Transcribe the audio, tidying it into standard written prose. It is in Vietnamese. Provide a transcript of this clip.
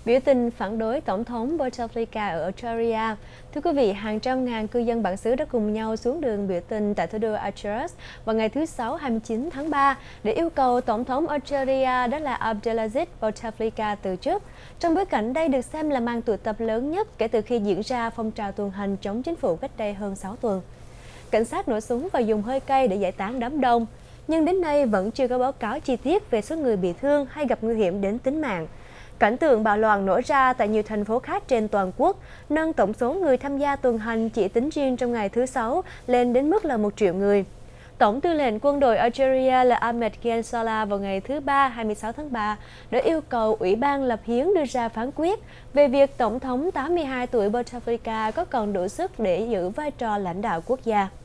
Biểu tình phản đối Tổng thống Bouteflika ở Algeria. Thưa quý vị, hàng trăm ngàn cư dân bản xứ đã cùng nhau xuống đường biểu tình tại thủ đô Algiers vào ngày thứ Sáu 29 tháng 3 để yêu cầu Tổng thống Algeria đó là Abdelaziz Bouteflika từ chức. Trong bối cảnh đây được xem là màn tụ tập lớn nhất kể từ khi diễn ra phong trào tuần hành chống chính phủ cách đây hơn 6 tuần. Cảnh sát nổ súng và dùng hơi cay để giải tán đám đông, nhưng đến nay vẫn chưa có báo cáo chi tiết về số người bị thương hay gặp nguy hiểm đến tính mạng. Cảnh tượng bạo loạn nổ ra tại nhiều thành phố khác trên toàn quốc, nâng tổng số người tham gia tuần hành chỉ tính riêng trong ngày thứ Sáu lên đến mức là 1 triệu người. Tổng tư lệnh quân đội Algeria là Ahmed Gen Salah vào ngày thứ Ba 26 tháng 3 đã yêu cầu Ủy ban lập hiến đưa ra phán quyết về việc Tổng thống 82 tuổi Bouteflika có còn đủ sức để giữ vai trò lãnh đạo quốc gia.